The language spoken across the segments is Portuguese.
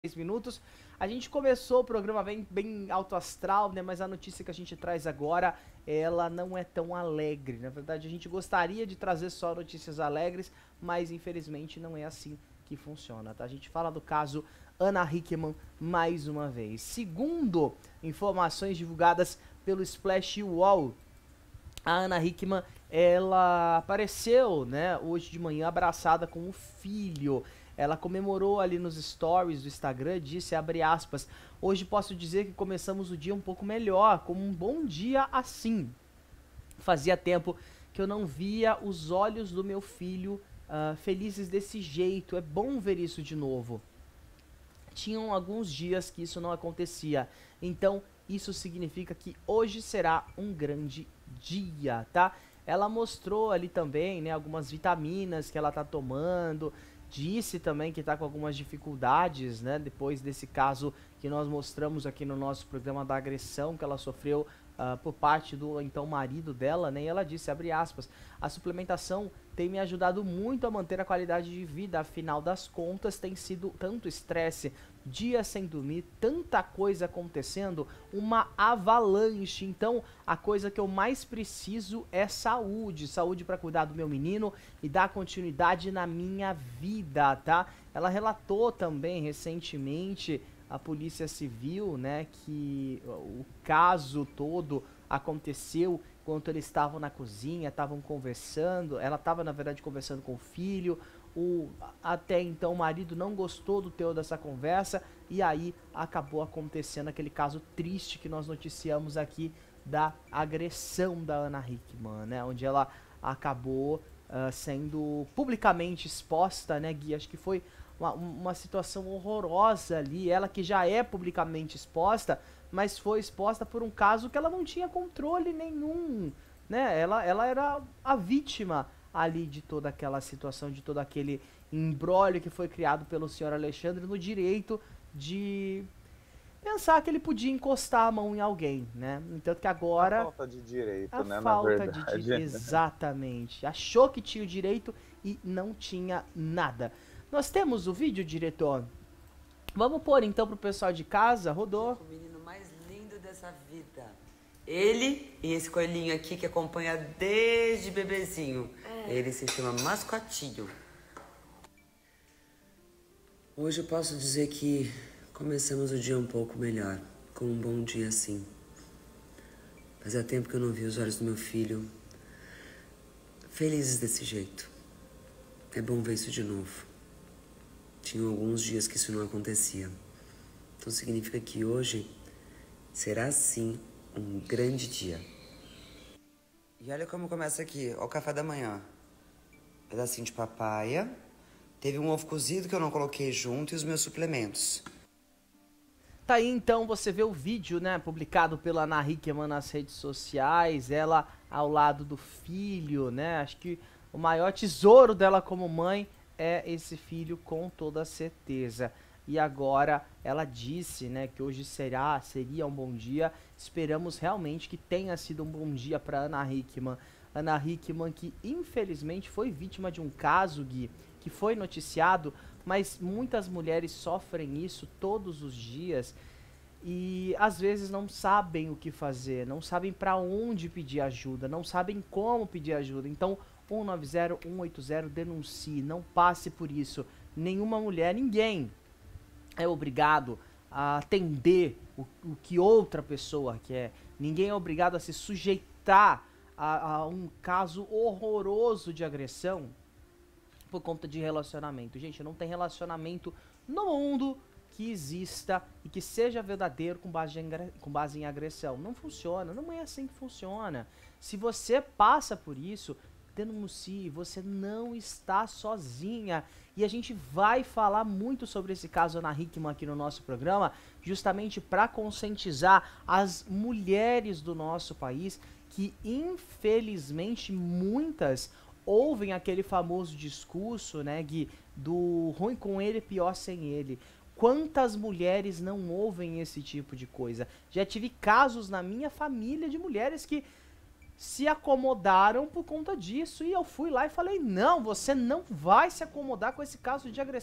minutos. A gente começou o programa bem alto astral, né? Mas a notícia que a gente traz agora, ela não é tão alegre. Na verdade, a gente gostaria de trazer só notícias alegres, mas infelizmente não é assim que funciona, tá? A gente fala do caso Ana Hickman mais uma vez. Segundo informações divulgadas pelo Splash Wall, a Ana Hickman, ela apareceu, né, hoje de manhã abraçada com o filho. Ela comemorou ali nos stories do Instagram, disse, abre aspas, hoje posso dizer que começamos o dia um pouco melhor, como um bom dia assim. Fazia tempo que eu não via os olhos do meu filho felizes desse jeito, é bom ver isso de novo. Tinham alguns dias que isso não acontecia, então isso significa que hoje será um grande dia, tá? Ela mostrou ali também, né, algumas vitaminas que ela tá tomando, disse também que tá com algumas dificuldades, né, depois desse caso que nós mostramos aqui no nosso programa da agressão que ela sofreu por parte do então marido dela, né, e ela disse, abre aspas, a suplementação tem me ajudado muito a manter a qualidade de vida, afinal das contas tem sido tanto estresse, dias sem dormir, tanta coisa acontecendo, uma avalanche, então a coisa que eu mais preciso é saúde, saúde para cuidar do meu menino e dar continuidade na minha vida, tá? Ela relatou também recentemente a Polícia Civil, né, que o caso todo aconteceu enquanto eles estavam na cozinha, estavam conversando, ela estava na verdade conversando com o filho, até então o marido não gostou do teor dessa conversa e aí acabou acontecendo aquele caso triste que nós noticiamos aqui da agressão da Ana Hickman, né, onde ela acabou sendo publicamente exposta, né, Gui, acho que foi uma situação horrorosa ali, ela que já é publicamente exposta, mas foi exposta por um caso que ela não tinha controle nenhum, né, ela era a vítima ali de toda aquela situação, de todo aquele imbróglio que foi criado pelo senhor Alexandre no direito de pensar que ele podia encostar a mão em alguém, né, então que agora... A falta de direito, A né, na falta verdade. de... Exatamente. Achou que tinha o direito e não tinha nada. Nós temos o vídeo, diretor? Vamos pôr então pro pessoal de casa. Rodou. O menino mais lindo dessa vida. Ele e esse coelhinho aqui que acompanha desde bebezinho. Ele se chama Mascotinho. Hoje eu posso dizer que começamos o dia um pouco melhor. Com um bom dia assim. Fazia tempo que eu não vi os olhos do meu filho felizes desse jeito. É bom ver isso de novo. Tinham alguns dias que isso não acontecia. Então significa que hoje será sim um grande dia. E olha como começa aqui, ó, o café da manhã. Pedacinho de papaya. Teve um ovo cozido que eu não coloquei junto e os meus suplementos. Tá aí então, você vê o vídeo, né, publicado pela Ana Hickman nas redes sociais, ela ao lado do filho, né, acho que o maior tesouro dela como mãe é esse filho com toda certeza. E agora ela disse, né, que hoje seria um bom dia, esperamos realmente que tenha sido um bom dia para Ana Hickman. Ana Hickman que infelizmente foi vítima de um caso, Gui, que foi noticiado, mas muitas mulheres sofrem isso todos os dias e às vezes não sabem o que fazer, não sabem para onde pedir ajuda, não sabem como pedir ajuda. Então 190, 180, denuncie, não passe por isso. Nenhuma mulher, ninguém é obrigado a atender o que outra pessoa quer. Ninguém é obrigado a se sujeitar a um caso horroroso de agressão por conta de relacionamento. Gente, não tem relacionamento no mundo que exista e que seja verdadeiro com base em agressão. Não funciona, não é assim que funciona. Se você passa por isso, denuncie, você não está sozinha. E a gente vai falar muito sobre esse caso Ana Hickman aqui no nosso programa, justamente para conscientizar as mulheres do nosso país que infelizmente muitas ouvem aquele famoso discurso, né, Gui, do ruim com ele, pior sem ele. Quantas mulheres não ouvem esse tipo de coisa? Já tive casos na minha família de mulheres que se acomodaram por conta disso e eu fui lá e falei, não, você não vai se acomodar com esse caso de agressão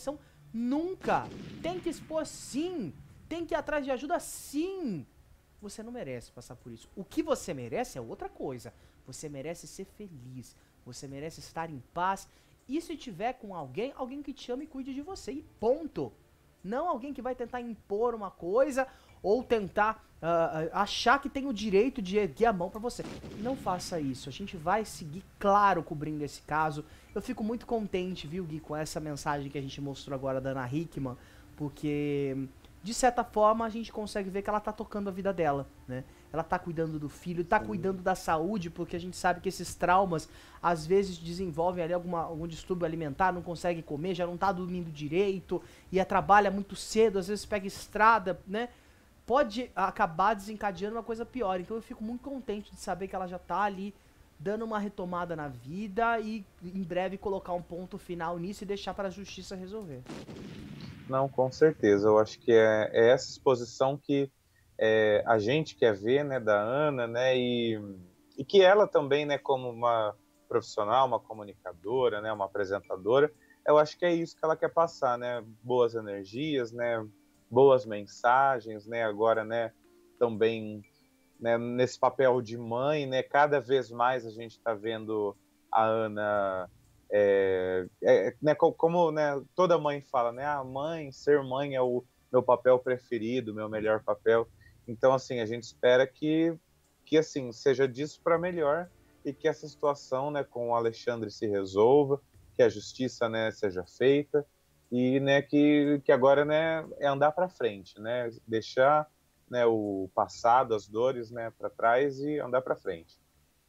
Nunca. Tem que expor sim. Tem que ir atrás de ajuda sim. Você não merece passar por isso. O que você merece é outra coisa. Você merece ser feliz. Você merece estar em paz. E se tiver com alguém, alguém que te ama e cuide de você. E ponto. Não alguém que vai tentar impor uma coisa ou tentar achar que tem o direito de erguer a mão pra você. Não faça isso. A gente vai seguir, claro, cobrindo esse caso. Eu fico muito contente, viu, Gui, com essa mensagem que a gente mostrou agora da Ana Hickman, porque, de certa forma, a gente consegue ver que ela tá tocando a vida dela, né? Ela tá cuidando do filho, tá cuidando da saúde, porque a gente sabe que esses traumas, às vezes, desenvolvem ali algum distúrbio alimentar, não consegue comer, já não tá dormindo direito, e trabalha muito cedo, às vezes pega estrada, né? Pode acabar desencadeando uma coisa pior. Então eu fico muito contente de saber que ela já tá ali dando uma retomada na vida e em breve colocar um ponto final nisso e deixar para a justiça resolver. Não, com certeza. Eu acho que é essa exposição que a gente quer ver, né, da Ana, né, e que ela também, né, como uma profissional, uma comunicadora, né, uma apresentadora, eu acho que é isso que ela quer passar, né, boas energias, né, boas mensagens, né, agora, né, também, né, nesse papel de mãe, né, cada vez mais a gente está vendo a Ana, né, como, né, toda mãe fala, né, a mãe, ser mãe é o meu papel preferido, meu melhor papel. Então, assim, a gente espera que assim, seja disso para melhor e que essa situação, né, com o Alexandre se resolva, que a justiça, né, seja feita e, né, que agora, né, é andar para frente, né, deixar, né, o passado, as dores, né, para trás e andar para frente.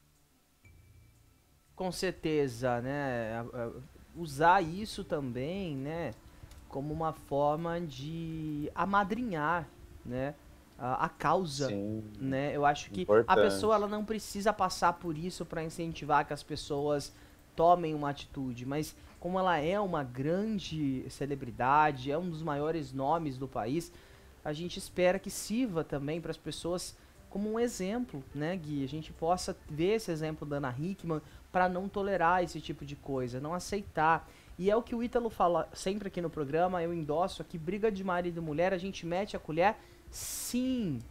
Com certeza, né? Usar isso também, né? Como uma forma de amadrinhar, né? A causa, Sim, né? Eu acho que a pessoa importante. ela não precisa passar por isso para incentivar que as pessoas tomem uma atitude, mas como ela é uma grande celebridade, é um dos maiores nomes do país, a gente espera que sirva também para as pessoas como um exemplo, né, Gui? A gente possa ver esse exemplo da Ana Hickman para não tolerar esse tipo de coisa, não aceitar. E é o que o Ítalo fala sempre aqui no programa, eu endosso aqui, briga de marido e mulher, a gente mete a colher, sim,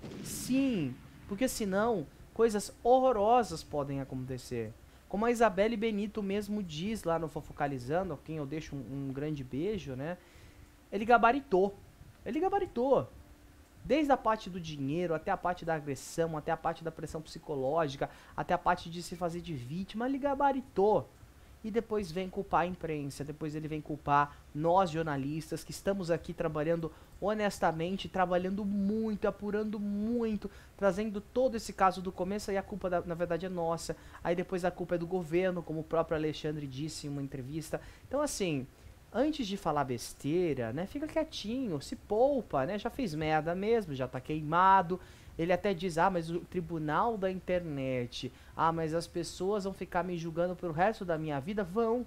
sim, porque senão coisas horrorosas podem acontecer. Como a Isabelle Benito mesmo diz lá no Fofocalizando, a quem eu deixo um grande beijo, né? Ele gabaritou. Ele gabaritou. Desde a parte do dinheiro, até a parte da agressão, até a parte da pressão psicológica, até a parte de se fazer de vítima, ele gabaritou. E depois vem culpar a imprensa, depois ele vem culpar nós jornalistas que estamos aqui trabalhando honestamente, trabalhando muito, apurando muito, trazendo todo esse caso do começo, aí a culpa na verdade é nossa, aí depois a culpa é do governo, como o próprio Alexandre disse em uma entrevista. Então assim, antes de falar besteira, né, fica quietinho, se poupa, né, já fez merda mesmo, já tá queimado. Ele até diz, mas o tribunal da internet, mas as pessoas vão ficar me julgando pelo resto da minha vida?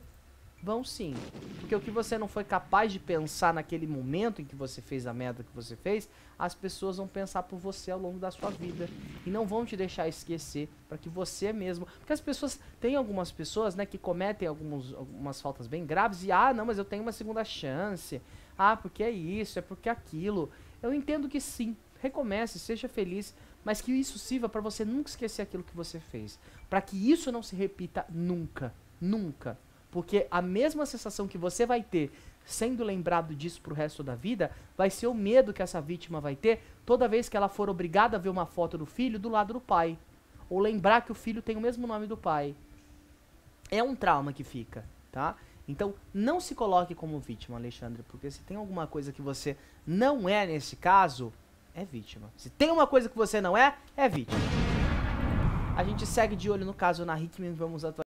Vão sim. Porque o que você não foi capaz de pensar naquele momento em que você fez a merda que você fez, as pessoas vão pensar por você ao longo da sua vida. E não vão te deixar esquecer, para que você mesmo... Porque as pessoas, tem algumas pessoas, né, que cometem algumas faltas bem graves e, não, mas eu tenho uma segunda chance. Porque é isso, é porque é aquilo. Eu entendo que sim. Recomece, seja feliz, mas que isso sirva para você nunca esquecer aquilo que você fez. Para que isso não se repita nunca, nunca. Porque a mesma sensação que você vai ter sendo lembrado disso pro resto da vida, vai ser o medo que essa vítima vai ter toda vez que ela for obrigada a ver uma foto do filho do lado do pai. Ou lembrar que o filho tem o mesmo nome do pai. É um trauma que fica, tá? Então, não se coloque como vítima, Alexandre, porque se tem alguma coisa que você não é nesse caso... é vítima. Se tem uma coisa que você não é vítima. A gente segue de olho no caso Ana Hickman, vamos atualizar.